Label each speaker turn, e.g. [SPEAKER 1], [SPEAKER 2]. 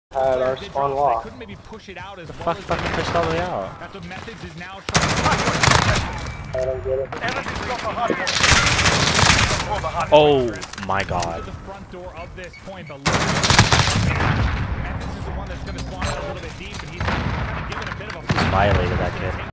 [SPEAKER 1] Had our spawn locked.
[SPEAKER 2] Couldn't maybe push it out as
[SPEAKER 3] The
[SPEAKER 2] well
[SPEAKER 3] fuck
[SPEAKER 2] as
[SPEAKER 3] fucking pushed all the way out.
[SPEAKER 2] that's what Methods is now
[SPEAKER 1] I don't get it.
[SPEAKER 3] Oh my god.
[SPEAKER 2] the front door of this point, but Methods is the one that's going to spawn out a little bit deep, and he's kind of given a bit of a
[SPEAKER 3] Violated that kid.